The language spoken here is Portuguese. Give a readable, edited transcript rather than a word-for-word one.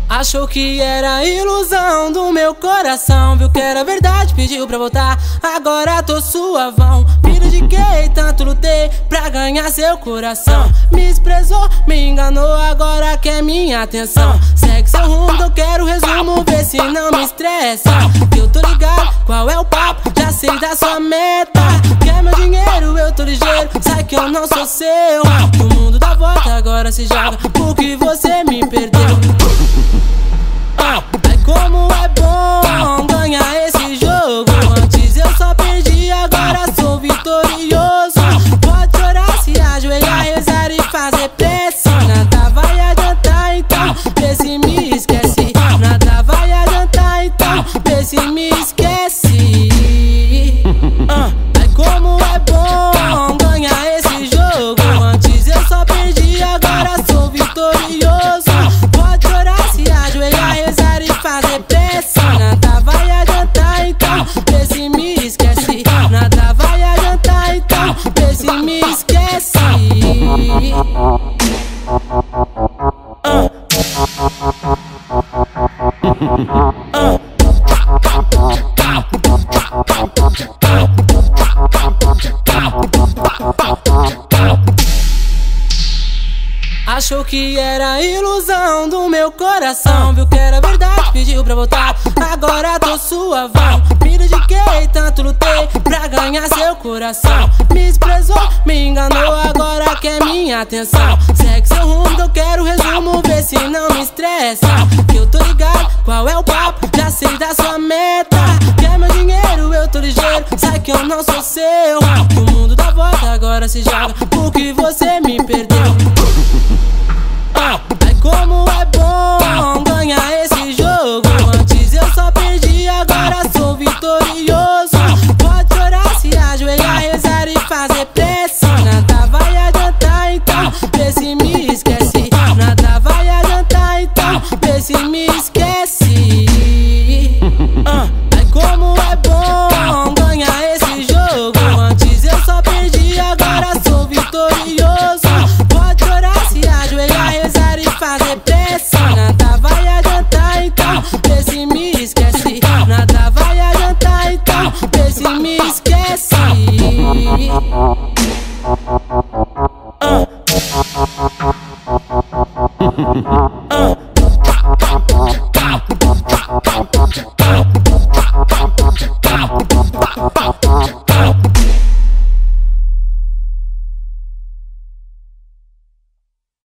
Achou que era ilusão do meu coração, viu que era verdade, pediu pra voltar. Agora tô suavão, filho de quem tanto lutei pra ganhar seu coração. Me desprezou, me enganou, agora quer minha atenção. Segue seu rumo, eu quero resumo, vê se não me estressa. Que eu tô ligado, qual é o papo, já sei da sua meta. Quer meu dinheiro, eu tô ligeiro, sai que eu não sou seu. No mundo dá volta, agora se joga, porque você me perdeu. Ai, como é bom ganhar esse jogo. Antes eu só perdi, agora sou vitorioso. Pode chorar, se ajoelhar, rezar e fazer prece. Nada vai adiantar, então vê se me esquece. Nada vai adiantar, então vê se me esquece. Ai, como é bom ganhar esse jogo. Antes eu só perdi, agora sou vitorioso. Pode chorar, se ajoelhar, rezar e fazer prece. Nada vai adiantar, então vê se me esquece. Nada vai adiantar, então vê se me esquece. Achou que era ilusão do meu coração, viu que era verdade, pediu pra voltar. Agora tô suavão, filho de quem tanto lutei pra ganhar seu coração. Me desprezou, me enganou, agora quer minha atenção. Segue seu rumo, eu quero resumo, vê se não me estressa. Que eu tô ligado, qual é o papo, já sei da sua meta. Quer meu dinheiro, eu tô ligeiro, sai que eu não sou seu. No mundo dá volta, agora se joga, porque você me perdeu. Ai, como é bom ganhar esse jogo. Antes eu só perdi, agora sou vitorioso. Pode chorar, se ajoelhar, rezar e fazer prece. Nada vai adiantar, então vê se me esquece. Nada vai adiantar, então vê se me esquece. Ai, como é bom ganhar esse jogo. Antes eu só perdi, agora sou vitorioso. Pode chorar, se ajoelhar, rezar e fazer prece. Nada vai adiantar, então vê se me esquece. Nada vai adiantar, então vê se me esquece.